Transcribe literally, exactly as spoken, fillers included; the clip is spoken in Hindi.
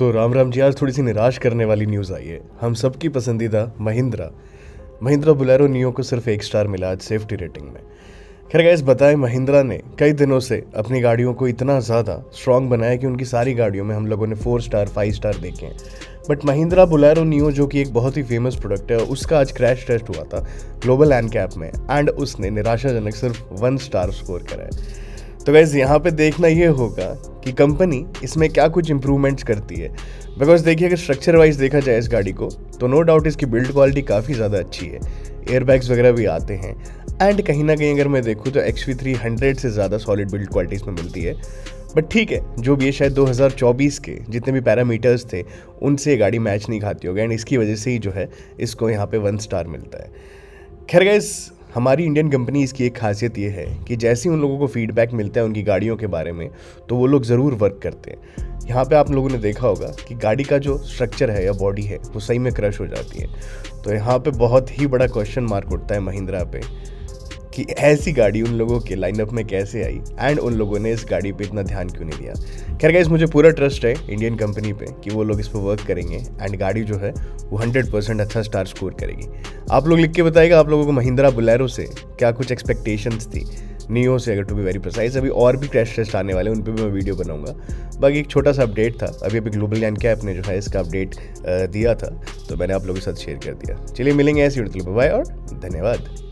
तो राम राम जी, आज थोड़ी सी निराश करने वाली न्यूज़ आई है। हम सबकी पसंदीदा महिंद्रा महिंद्रा बोलेरो नियो को सिर्फ एक स्टार मिला आज सेफ्टी रेटिंग में। खैर गाइस, बताएं महिंद्रा ने कई दिनों से अपनी गाड़ियों को इतना ज़्यादा स्ट्रॉन्ग बनाया कि उनकी सारी गाड़ियों में हम लोगों ने फोर स्टार फाइव स्टार देखे हैं। बट महिंद्रा बोलेरो नियो, जो कि एक बहुत ही फेमस प्रोडक्ट है, उसका आज क्रैश टेस्ट हुआ था ग्लोबल एनकैप में एंड उसने निराशाजनक सिर्फ वन स्टार स्कोर करा है। तो गाइस, यहाँ पे देखना ये होगा कि कंपनी इसमें क्या कुछ इंप्रूवमेंट्स करती है। बिकॉज देखिए, अगर स्ट्रक्चर वाइज देखा जाए इस गाड़ी को, तो नो डाउट इसकी बिल्ड क्वालिटी काफ़ी ज़्यादा अच्छी है। एयरबैग्स वगैरह भी आते हैं एंड कहीं ना कहीं अगर मैं देखूँ तो एक्स वी थ्री हंड्रेड से ज़्यादा सॉलिड बिल्ड क्वालिटी इसमें मिलती है। बट ठीक है, जो भी ये शायद दो हज़ार चौबीस के जितने भी पैरामीटर्स थे उनसे ये गाड़ी मैच नहीं खाती होगी एंड इसकी वजह से ही जो है इसको यहाँ पे वन स्टार मिलता है। खैर गाइस, हमारी इंडियन कंपनीज़ की एक खासियत ये है कि जैसे ही उन लोगों को फीडबैक मिलता है उनकी गाड़ियों के बारे में, तो वो लोग ज़रूर वर्क करते हैं। यहाँ पे आप लोगों ने देखा होगा कि गाड़ी का जो स्ट्रक्चर है या बॉडी है वो सही में क्रश हो जाती है। तो यहाँ पे बहुत ही बड़ा क्वेश्चन मार्क उठता है महिंद्रा पे कि ऐसी गाड़ी उन लोगों के लाइनअप में कैसे आई एंड उन लोगों ने इस गाड़ी पे इतना ध्यान क्यों नहीं दिया। खैर गाइस, मुझे पूरा ट्रस्ट है इंडियन कंपनी पे कि वो लोग इस पर वर्क करेंगे एंड गाड़ी जो है वो हंड्रेड परसेंट अच्छा स्टार स्कोर करेगी। आप लोग लिख के बताइएगा आप लोगों को महिंद्रा बोलेरो से क्या कुछ एक्सपेक्टेशंस थी, नियो से अगर टू बी वेरी प्रिसाइज। अभी और भी क्रैश टेस्ट आने वाले हैं, उन पर भी मैं वीडियो बनाऊंगा। बाकी एक छोटा सा अपडेट था, अभी अभी ग्लोबल एनकैप ने जो है इसका अपडेट दिया था, तो मैंने आप लोगों के साथ शेयर कर दिया। चलिए मिलेंगे ऐसी वीडियो, बाय और धन्यवाद।